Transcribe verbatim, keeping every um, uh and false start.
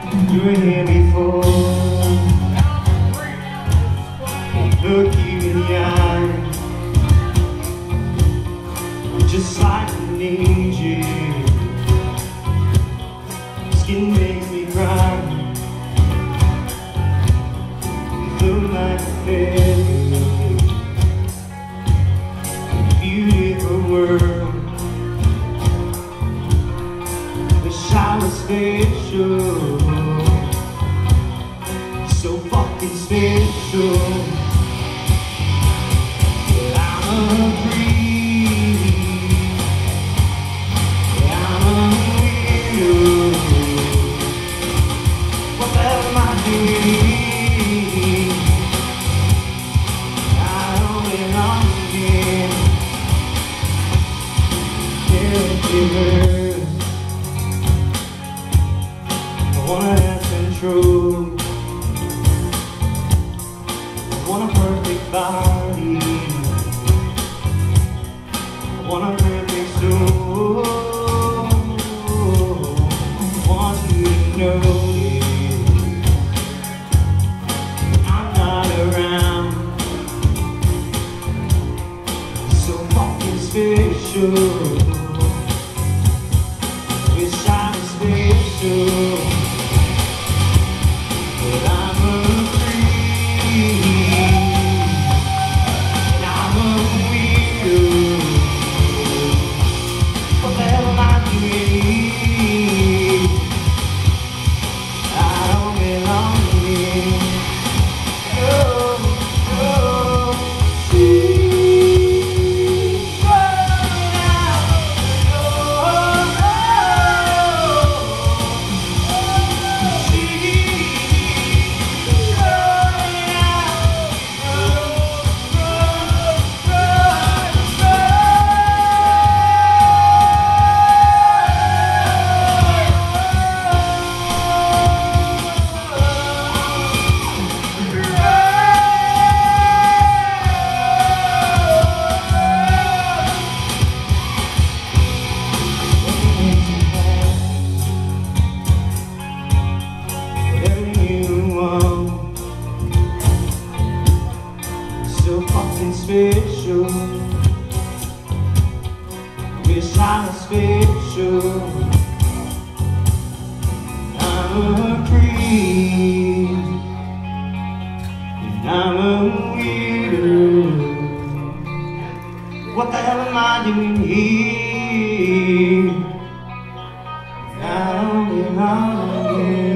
You were here before. Look you in the eye, just like an angel. Skin makes me cry. You look like a fairy, beautiful world. The shower's special, so fucking special. I wanna have control. I want a perfect body. I want a perfect soul. I want you to know that I'm not around. So fucking special. Wish I was special, but I'm a freak, and I'm a weirdo. What the hell am I doing? I don't belong here. Oh, oh, see. So fucking special. Wish I was special. I'm a creep, and I'm a weirdo. What the hell am I doing here? I don't belong here.